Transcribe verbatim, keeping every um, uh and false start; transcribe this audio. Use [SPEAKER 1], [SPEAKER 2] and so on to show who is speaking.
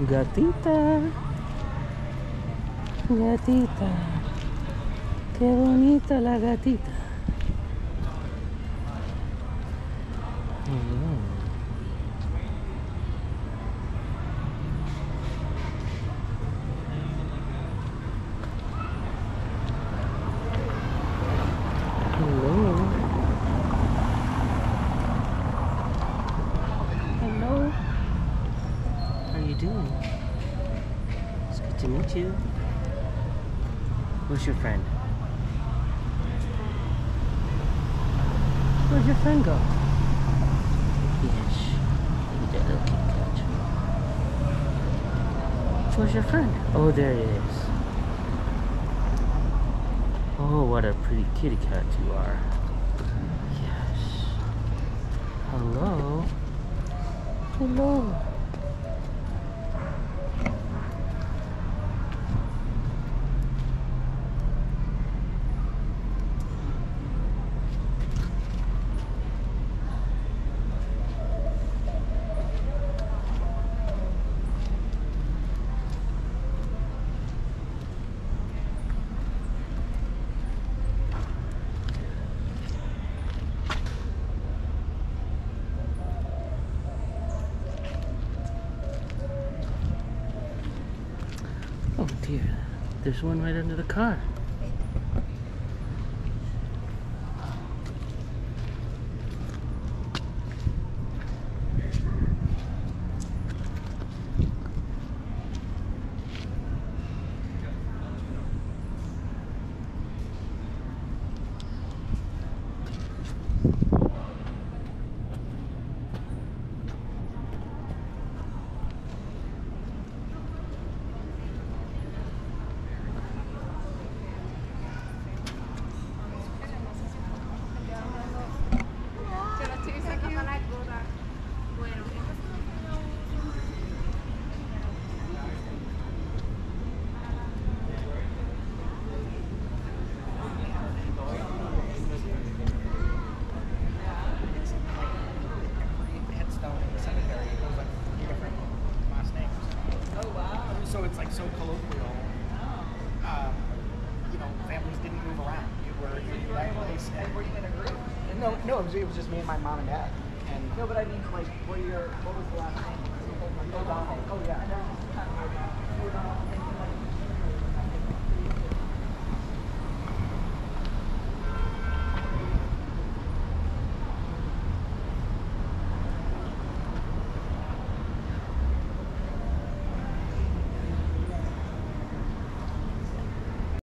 [SPEAKER 1] Gatita. Gatita. Qué bonita la gatita. Hello. Hello. Hello. How are you doing? It's good to meet you. Where's your friend? Where'd your friend go? Yes. Look at that little kitty cat. Where's your friend? Oh, there it is. Oh, what a pretty kitty cat you are. Yes. Hello. Hello. Oh dear, there's one right under the car.
[SPEAKER 2] So it's like so colloquial. Um, you know, families didn't move around. You were in that place. And were you in a group? No, no, it was, it was just me and my mom and dad. And no, but I mean, like, what your what was the last name? O'Donnell. Oh yeah.